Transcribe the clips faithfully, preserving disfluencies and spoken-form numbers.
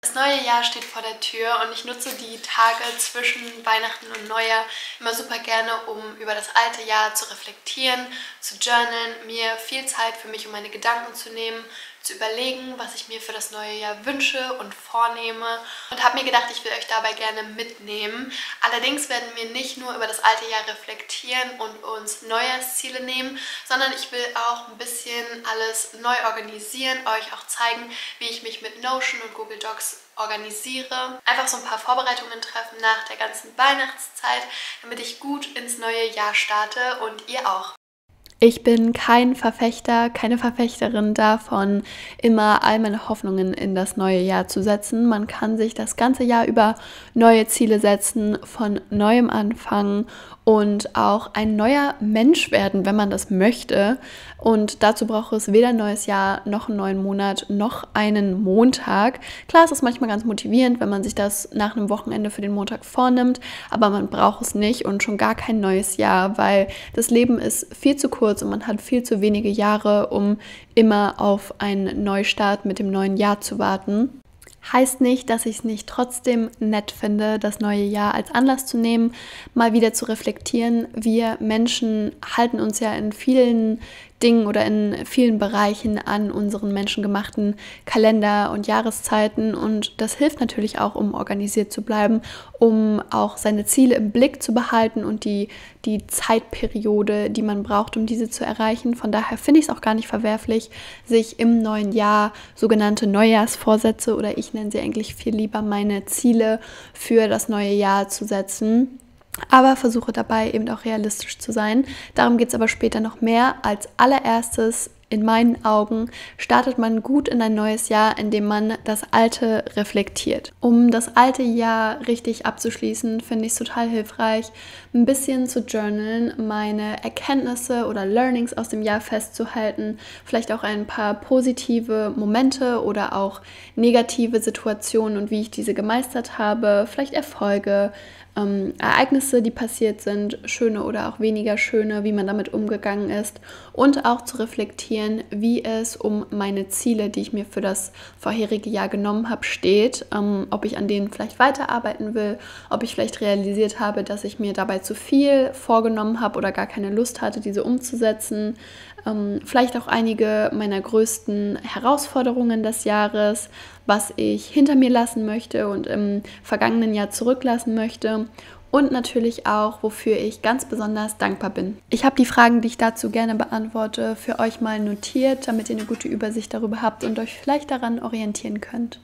Das neue Jahr steht vor der Tür und ich nutze die Tage zwischen Weihnachten und Neujahr immer super gerne, um über das alte Jahr zu reflektieren, zu journalen, mir viel Zeit für mich und meine Gedanken zu nehmen, zu überlegen, was ich mir für das neue Jahr wünsche und vornehme und habe mir gedacht, ich will euch dabei gerne mitnehmen. Allerdings werden wir nicht nur über das alte Jahr reflektieren und uns Neujahrsziele nehmen, sondern ich will auch ein bisschen alles neu organisieren, euch auch zeigen, wie ich mich mit Notion und Google Docs organisiere. Einfach so ein paar Vorbereitungen treffen nach der ganzen Weihnachtszeit, damit ich gut ins neue Jahr starte und ihr auch. Ich bin kein Verfechter, keine Verfechterin davon, immer all meine Hoffnungen in das neue Jahr zu setzen. Man kann sich das ganze Jahr über neue Ziele setzen, von neuem anfangen und auch ein neuer Mensch werden, wenn man das möchte. Und dazu braucht es weder ein neues Jahr, noch einen neuen Monat, noch einen Montag. Klar, es ist manchmal ganz motivierend, wenn man sich das nach einem Wochenende für den Montag vornimmt, aber man braucht es nicht und schon gar kein neues Jahr, weil das Leben ist viel zu kurz und man hat viel zu wenige Jahre, um immer auf einen Neustart mit dem neuen Jahr zu warten. Heißt nicht, dass ich es nicht trotzdem nett finde, das neue Jahr als Anlass zu nehmen, mal wieder zu reflektieren. Wir Menschen halten uns ja in vielen Dingen oder in vielen Bereichen an unseren menschengemachten Kalender und Jahreszeiten und das hilft natürlich auch, um organisiert zu bleiben, um auch seine Ziele im Blick zu behalten und die, die Zeitperiode, die man braucht, um diese zu erreichen. Von daher finde ich es auch gar nicht verwerflich, sich im neuen Jahr sogenannte Neujahrsvorsätze oder ich nenne sie eigentlich viel lieber meine Ziele für das neue Jahr zu setzen. Aber versuche dabei eben auch realistisch zu sein. Darum geht es aber später noch mehr. Als allererstes, in meinen Augen, startet man gut in ein neues Jahr, indem man das alte reflektiert. Um das alte Jahr richtig abzuschließen, finde ich es total hilfreich, ein bisschen zu journalen, meine Erkenntnisse oder Learnings aus dem Jahr festzuhalten, vielleicht auch ein paar positive Momente oder auch negative Situationen und wie ich diese gemeistert habe, vielleicht Erfolge, Ähm, Ereignisse, die passiert sind, schöne oder auch weniger schöne, wie man damit umgegangen ist und auch zu reflektieren, wie es um meine Ziele, die ich mir für das vorherige Jahr genommen habe, steht, ähm, ob ich an denen vielleicht weiterarbeiten will, ob ich vielleicht realisiert habe, dass ich mir dabei zu viel vorgenommen habe oder gar keine Lust hatte, diese umzusetzen, ähm, vielleicht auch einige meiner größten Herausforderungen des Jahres, was ich hinter mir lassen möchte und im vergangenen Jahr zurücklassen möchte und natürlich auch, wofür ich ganz besonders dankbar bin. Ich habe die Fragen, die ich dazu gerne beantworte, für euch mal notiert, damit ihr eine gute Übersicht darüber habt und euch vielleicht daran orientieren könnt.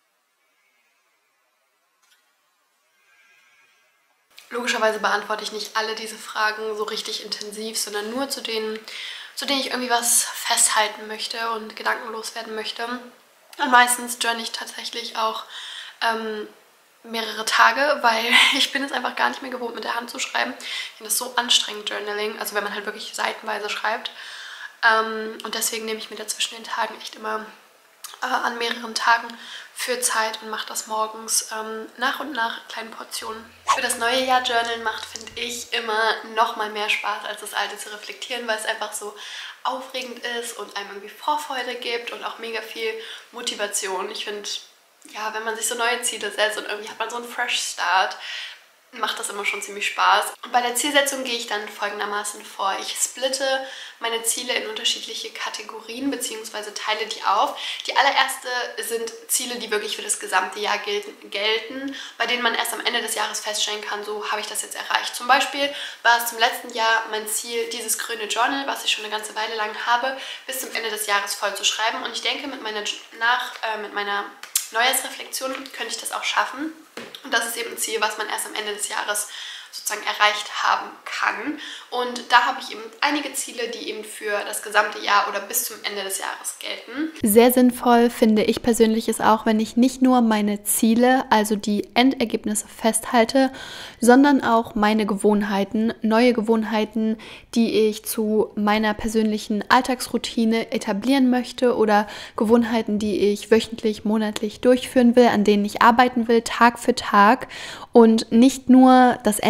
Logischerweise beantworte ich nicht alle diese Fragen so richtig intensiv, sondern nur zu denen, zu denen ich irgendwie was festhalten möchte und gedankenlos werden möchte. Und meistens journal ich tatsächlich auch ähm, mehrere Tage, weil ich bin es einfach gar nicht mehr gewohnt, mit der Hand zu schreiben. Ich finde das so anstrengend, Journaling, also wenn man halt wirklich seitenweise schreibt. Ähm, und deswegen nehme ich mir da zwischen den Tagen echt immer äh, an mehreren Tagen für Zeit und mache das morgens ähm, nach und nach in kleinen Portionen. Für das neue Jahr Journalen macht, finde ich, immer noch mal mehr Spaß, als das alte zu reflektieren, weil es einfach so aufregend ist und einem irgendwie Vorfreude gibt und auch mega viel Motivation. Ich finde, ja, wenn man sich so neue Ziele setzt und irgendwie hat man so einen Fresh Start, macht das immer schon ziemlich Spaß. Und bei der Zielsetzung gehe ich dann folgendermaßen vor. Ich splitte meine Ziele in unterschiedliche Kategorien bzw. teile die auf. Die allererste sind Ziele, die wirklich für das gesamte Jahr gelten, gelten, bei denen man erst am Ende des Jahres feststellen kann, so habe ich das jetzt erreicht. Zum Beispiel war es zum letzten Jahr mein Ziel, dieses grüne Journal, was ich schon eine ganze Weile lang habe, bis zum Ende des Jahres voll zu schreiben. Und ich denke, mit meiner, nach, äh, mit meiner Neujahrsreflexion könnte ich das auch schaffen. Und das ist eben ein Ziel, was man erst am Ende des Jahres sozusagen erreicht haben kann. Und da habe ich eben einige Ziele, die eben für das gesamte Jahr oder bis zum Ende des Jahres gelten. Sehr sinnvoll finde ich persönlich es auch, wenn ich nicht nur meine Ziele, also die Endergebnisse festhalte, sondern auch meine Gewohnheiten, neue Gewohnheiten, die ich zu meiner persönlichen Alltagsroutine etablieren möchte oder Gewohnheiten, die ich wöchentlich, monatlich durchführen will, an denen ich arbeiten will, Tag für Tag und nicht nur das Endergebnis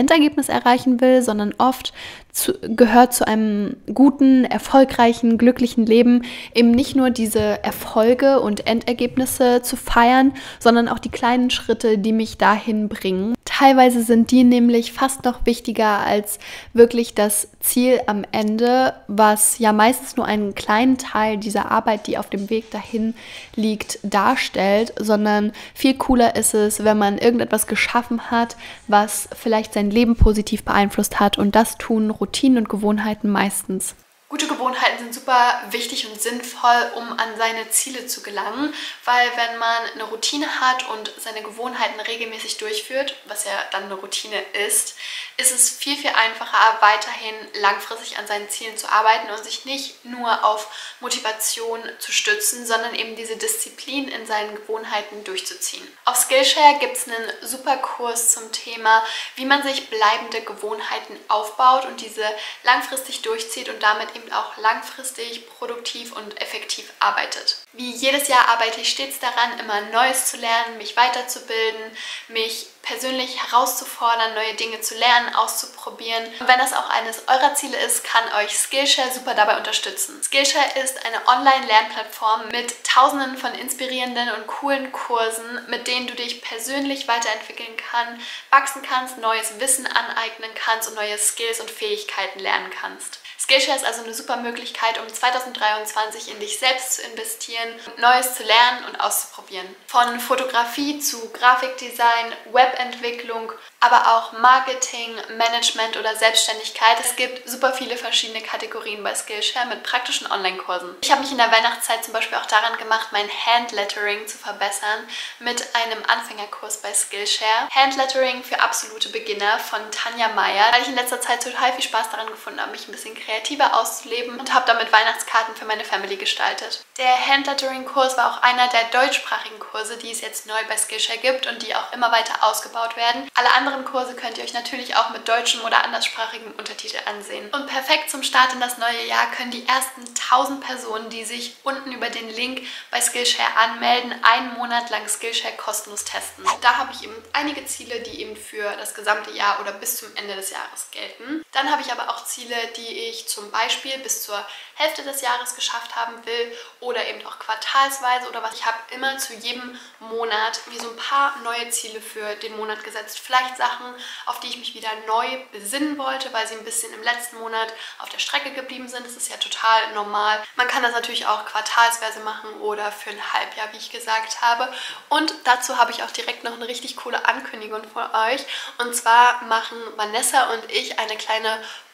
Grundergebnis erreichen will, sondern oft zu, gehört zu einem guten, erfolgreichen, glücklichen Leben eben nicht nur diese Erfolge und Endergebnisse zu feiern, sondern auch die kleinen Schritte, die mich dahin bringen. Teilweise sind die nämlich fast noch wichtiger als wirklich das Ziel am Ende, was ja meistens nur einen kleinen Teil dieser Arbeit, die auf dem Weg dahin liegt, darstellt, sondern viel cooler ist es, wenn man irgendetwas geschaffen hat, was vielleicht sein Leben positiv beeinflusst hat, und das tun Routinen und Gewohnheiten meistens. Gute Gewohnheiten sind super wichtig und sinnvoll, um an seine Ziele zu gelangen, weil wenn man eine Routine hat und seine Gewohnheiten regelmäßig durchführt, was ja dann eine Routine ist, ist es viel, viel einfacher, weiterhin langfristig an seinen Zielen zu arbeiten und sich nicht nur auf Motivation zu stützen, sondern eben diese Disziplin in seinen Gewohnheiten durchzuziehen. Auf Skillshare gibt es einen super Kurs zum Thema, wie man sich bleibende Gewohnheiten aufbaut und diese langfristig durchzieht und damit eben auch langfristig produktiv und effektiv arbeitet. Wie jedes Jahr arbeite ich stets daran, immer Neues zu lernen, mich weiterzubilden, mich persönlich herauszufordern, neue Dinge zu lernen, auszuprobieren. Und wenn das auch eines eurer Ziele ist, kann euch Skillshare super dabei unterstützen. Skillshare ist eine Online-Lernplattform mit tausenden von inspirierenden und coolen Kursen, mit denen du dich persönlich weiterentwickeln kannst, wachsen kannst, neues Wissen aneignen kannst und neue Skills und Fähigkeiten lernen kannst. Skillshare ist also eine super Möglichkeit, um zweitausenddreiundzwanzig in dich selbst zu investieren, Neues zu lernen und auszuprobieren. Von Fotografie zu Grafikdesign, Webentwicklung, aber auch Marketing, Management oder Selbstständigkeit. Es gibt super viele verschiedene Kategorien bei Skillshare mit praktischen Online-Kursen. Ich habe mich in der Weihnachtszeit zum Beispiel auch daran gemacht, mein Handlettering zu verbessern mit einem Anfängerkurs bei Skillshare. Handlettering für absolute Beginner von Tanja Meyer, weil ich in letzter Zeit total viel Spaß daran gefunden habe, mich ein bisschen kreativer auszuleben, und habe damit Weihnachtskarten für meine Family gestaltet. Der Handlettering-Kurs war auch einer der deutschsprachigen Kurse, die es jetzt neu bei Skillshare gibt und die auch immer weiter ausgebaut werden. Alle anderen Kurse könnt ihr euch natürlich auch mit deutschen oder anderssprachigen Untertiteln ansehen. Und perfekt zum Start in das neue Jahr können die ersten tausend Personen, die sich unten über den Link bei Skillshare anmelden, einen Monat lang Skillshare kostenlos testen. Da habe ich eben einige Ziele, die eben für das gesamte Jahr oder bis zum Ende des Jahres gelten. Dann habe ich aber auch Ziele, die ich zum Beispiel bis zur Hälfte des Jahres geschafft haben will oder eben auch quartalsweise oder was. Ich habe immer zu jedem Monat mir so ein paar neue Ziele für den Monat gesetzt. Vielleicht Sachen, auf die ich mich wieder neu besinnen wollte, weil sie ein bisschen im letzten Monat auf der Strecke geblieben sind. Das ist ja total normal. Man kann das natürlich auch quartalsweise machen oder für ein Halbjahr, wie ich gesagt habe. Und dazu habe ich auch direkt noch eine richtig coole Ankündigung von euch. Und zwar machen Vanessa und ich eine kleine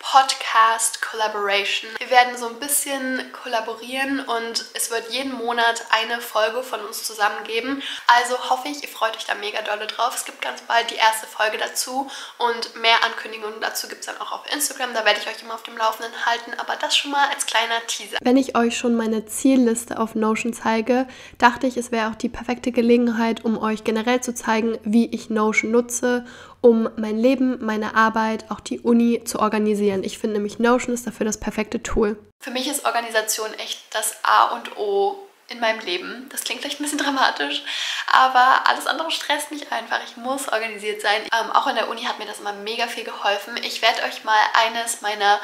Podcast-Collaboration. Wir werden so ein bisschen kollaborieren und es wird jeden Monat eine Folge von uns zusammen geben. Also hoffe ich, ihr freut euch da mega dolle drauf. Es gibt ganz bald die erste Folge dazu und mehr Ankündigungen dazu gibt es dann auch auf Instagram. Da werde ich euch immer auf dem Laufenden halten, aber das schon mal als kleiner Teaser. Wenn ich euch schon meine Zielliste auf Notion zeige, dachte ich, es wäre auch die perfekte Gelegenheit, um euch generell zu zeigen, wie ich Notion nutze, um mein Leben, meine Arbeit, auch die Uni zu organisieren. Ich finde nämlich, Notion ist dafür das perfekte Tool. Für mich ist Organisation echt das A und O in meinem Leben. Das klingt vielleicht ein bisschen dramatisch, aber alles andere stresst mich einfach. Ich muss organisiert sein. Ähm, auch in der Uni hat mir das immer mega viel geholfen. Ich werde euch mal eines meiner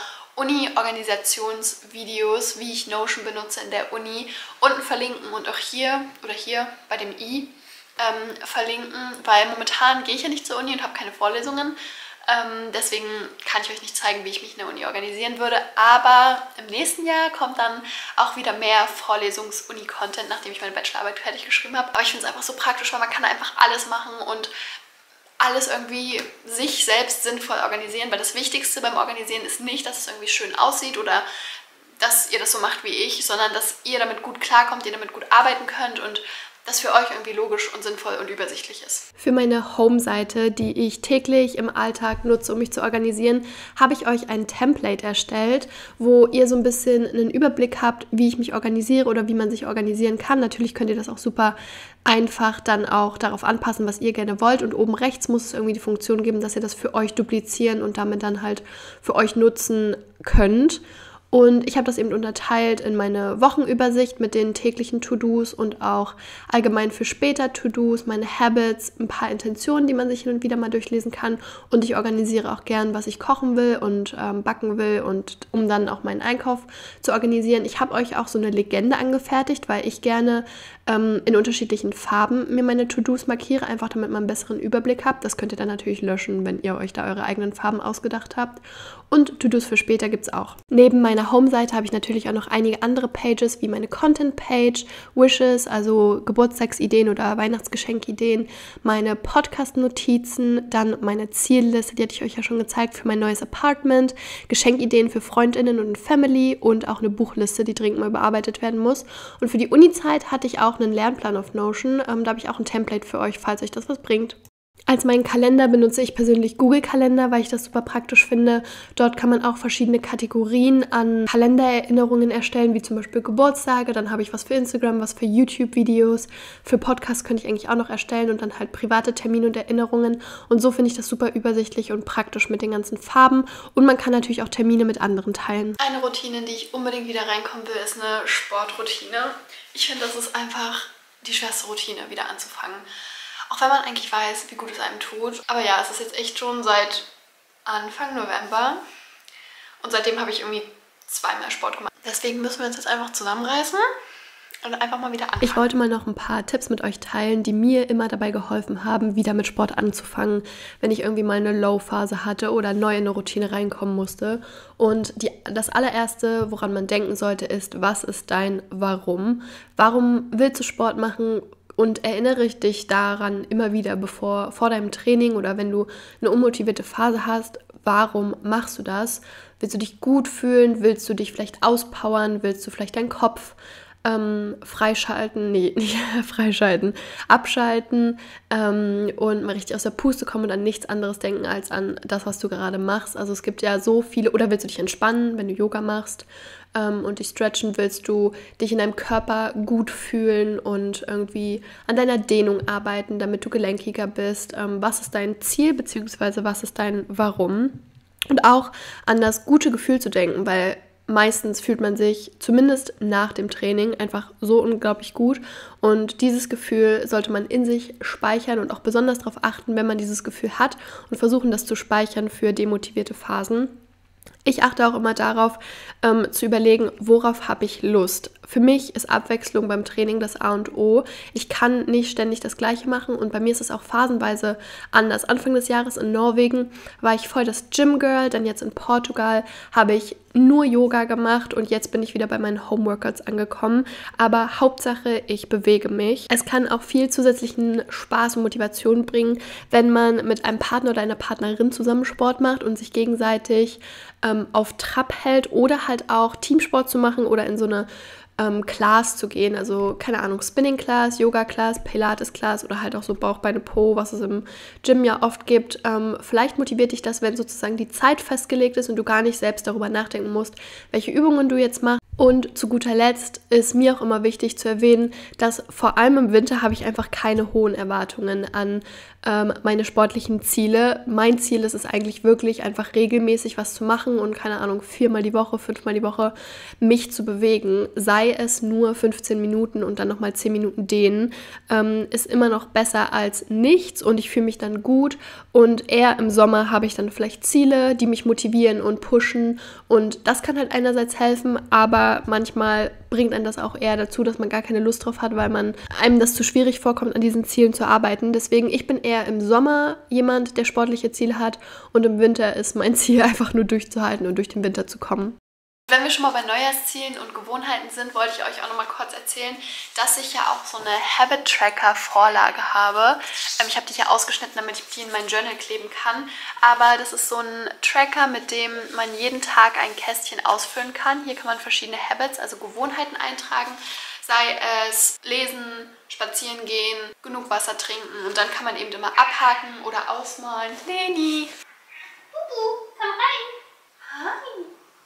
Uni-Organisationsvideos, wie ich Notion benutze in der Uni, unten verlinken und auch hier oder hier bei dem i ähm, verlinken, weil momentan gehe ich ja nicht zur Uni und habe keine Vorlesungen. Ähm, deswegen kann ich euch nicht zeigen, wie ich mich in der Uni organisieren würde. Aber im nächsten Jahr kommt dann auch wieder mehr Vorlesungs-Uni-Content, nachdem ich meine Bachelorarbeit fertig geschrieben habe. Aber ich finde es einfach so praktisch, weil man kann einfach alles machen und alles irgendwie sich selbst sinnvoll organisieren. Weil das Wichtigste beim Organisieren ist nicht, dass es irgendwie schön aussieht oder dass ihr das so macht wie ich, sondern dass ihr damit gut klarkommt, ihr damit gut arbeiten könnt und das für euch irgendwie logisch und sinnvoll und übersichtlich ist. Für meine Home-Seite, die ich täglich im Alltag nutze, um mich zu organisieren, habe ich euch ein Template erstellt, wo ihr so ein bisschen einen Überblick habt, wie ich mich organisiere oder wie man sich organisieren kann. Natürlich könnt ihr das auch super einfach dann auch darauf anpassen, was ihr gerne wollt. Und oben rechts muss es irgendwie die Funktion geben, dass ihr das für euch duplizieren und damit dann halt für euch nutzen könnt. Und ich habe das eben unterteilt in meine Wochenübersicht mit den täglichen To-Dos und auch allgemein für später To-Dos, meine Habits, ein paar Intentionen, die man sich hin und wieder mal durchlesen kann. Und ich organisiere auch gern, was ich kochen will und ähm, backen will, und um dann auch meinen Einkauf zu organisieren. Ich habe euch auch so eine Legende angefertigt, weil ich gerne ähm, in unterschiedlichen Farben mir meine To-Dos markiere, einfach damit man einen besseren Überblick habt. Das könnt ihr dann natürlich löschen, wenn ihr euch da eure eigenen Farben ausgedacht habt. Und To-Dos für später gibt es auch. Neben meiner Home-Seite habe ich natürlich auch noch einige andere Pages, wie meine Content-Page, Wishes, also Geburtstagsideen oder Weihnachtsgeschenkideen, meine Podcast-Notizen, dann meine Zielliste, die hatte ich euch ja schon gezeigt, für mein neues Apartment, Geschenkideen für Freundinnen und Family und auch eine Buchliste, die dringend mal überarbeitet werden muss. Und für die Uni-Zeit hatte ich auch einen Lernplan auf Notion. Ähm, da habe ich auch ein Template für euch, falls euch das was bringt. Als meinen Kalender benutze ich persönlich Google-Kalender, weil ich das super praktisch finde. Dort kann man auch verschiedene Kategorien an Kalendererinnerungen erstellen, wie zum Beispiel Geburtstage. Dann habe ich was für Instagram, was für YouTube-Videos. Für Podcasts könnte ich eigentlich auch noch erstellen und dann halt private Termine und Erinnerungen. Und so finde ich das super übersichtlich und praktisch mit den ganzen Farben. Und man kann natürlich auch Termine mit anderen teilen. Eine Routine, in die ich unbedingt wieder reinkommen will, ist eine Sportroutine. Ich finde, das ist einfach die schwerste Routine, wieder anzufangen. Auch wenn man eigentlich weiß, wie gut es einem tut. Aber ja, es ist jetzt echt schon seit Anfang November. Und seitdem habe ich irgendwie zweimal Sport gemacht. Deswegen müssen wir uns jetzt einfach zusammenreißen und einfach mal wieder anfangen. Ich wollte mal noch ein paar Tipps mit euch teilen, die mir immer dabei geholfen haben, wieder mit Sport anzufangen, wenn ich irgendwie mal eine Low-Phase hatte oder neu in eine Routine reinkommen musste. Und die, das allererste, woran man denken sollte, ist, was ist dein Warum? Warum willst du Sport machen? Und erinnere dich daran immer wieder, bevor vor deinem Training oder wenn du eine unmotivierte Phase hast, warum machst du das? Willst du dich gut fühlen? Willst du dich vielleicht auspowern? Willst du vielleicht deinen Kopf ähm, freischalten? Nee, nicht freischalten, abschalten ähm, und mal richtig aus der Puste kommen und an nichts anderes denken als an das, was du gerade machst. Also es gibt ja so viele, oder willst du dich entspannen, wenn du Yoga machst? Ähm, und dich stretchen, willst du dich in deinem Körper gut fühlen und irgendwie an deiner Dehnung arbeiten, damit du gelenkiger bist. Ähm, was ist dein Ziel, beziehungsweise was ist dein Warum? Und auch an das gute Gefühl zu denken, weil meistens fühlt man sich zumindest nach dem Training einfach so unglaublich gut. Und dieses Gefühl sollte man in sich speichern und auch besonders darauf achten, wenn man dieses Gefühl hat, und versuchen, das zu speichern für demotivierte Phasen. Ich achte auch immer darauf, ähm, zu überlegen, worauf habe ich Lust. Für mich ist Abwechslung beim Training das A und O. Ich kann nicht ständig das Gleiche machen, und bei mir ist es auch phasenweise anders. Anfang des Jahres in Norwegen war ich voll das Gym-Girl, dann jetzt in Portugal habe ich nur Yoga gemacht und jetzt bin ich wieder bei meinen Homeworkouts angekommen. Aber Hauptsache, ich bewege mich. Es kann auch viel zusätzlichen Spaß und Motivation bringen, wenn man mit einem Partner oder einer Partnerin zusammen Sport macht und sich gegenseitig ähm, auf Trab hält, oder halt auch Teamsport zu machen oder in so eine ähm, Class zu gehen. Also, keine Ahnung, Spinning-Class, Yoga-Class, Pilates-Class oder halt auch so Bauch, Beine, Po, was es im Gym ja oft gibt. Ähm, vielleicht motiviert dich das, wenn sozusagen die Zeit festgelegt ist und du gar nicht selbst darüber nachdenken musst, welche Übungen du jetzt machst. Und zu guter Letzt ist mir auch immer wichtig zu erwähnen, dass vor allem im Winter habe ich einfach keine hohen Erwartungen an ähm, meine sportlichen Ziele. Mein Ziel ist es eigentlich wirklich, einfach regelmäßig was zu machen und, keine Ahnung, viermal die Woche, fünfmal die Woche mich zu bewegen. Sei es nur fünfzehn Minuten und dann nochmal zehn Minuten dehnen, ähm, ist immer noch besser als nichts, und ich fühle mich dann gut. Und eher im Sommer habe ich dann vielleicht Ziele, die mich motivieren und pushen, und das kann halt einerseits helfen, aber manchmal bringt einen das auch eher dazu, dass man gar keine Lust drauf hat, weil man einem das zu schwierig vorkommt, an diesen Zielen zu arbeiten. Deswegen, ich bin eher im Sommer jemand, der sportliche Ziele hat, und im Winter ist mein Ziel einfach nur durchzuhalten und durch den Winter zu kommen. Wenn wir schon mal bei Neujahrszielen und Gewohnheiten sind, wollte ich euch auch noch mal kurz erzählen, dass ich ja auch so eine Habit-Tracker-Vorlage habe. Ähm, ich habe die hier ausgeschnitten, damit ich die in mein Journal kleben kann. Aber das ist so ein Tracker, mit dem man jeden Tag ein Kästchen ausfüllen kann. Hier kann man verschiedene Habits, also Gewohnheiten eintragen. Sei es lesen, spazieren gehen, genug Wasser trinken. Und dann kann man eben immer abhaken oder ausmalen. Leni! Bubu, komm rein! Hi!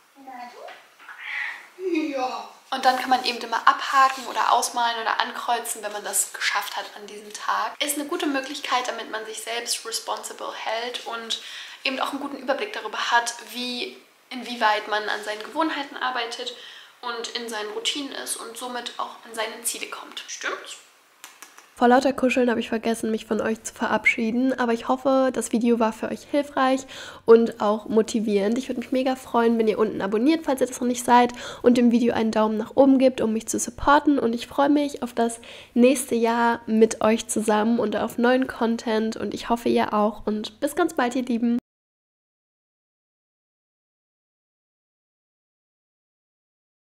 Ja. Und dann kann man eben immer abhaken oder ausmalen oder ankreuzen, wenn man das geschafft hat an diesem Tag. Ist eine gute Möglichkeit, damit man sich selbst responsible hält und eben auch einen guten Überblick darüber hat, wie inwieweit man an seinen Gewohnheiten arbeitet und in seinen Routinen ist und somit auch an seine Ziele kommt. Stimmt's? Vor lauter Kuscheln habe ich vergessen, mich von euch zu verabschieden, aber ich hoffe, das Video war für euch hilfreich und auch motivierend. Ich würde mich mega freuen, wenn ihr unten abonniert, falls ihr das noch nicht seid, und dem Video einen Daumen nach oben gebt, um mich zu supporten. Und ich freue mich auf das nächste Jahr mit euch zusammen und auf neuen Content, und ich hoffe, ihr auch. Und bis ganz bald, ihr Lieben!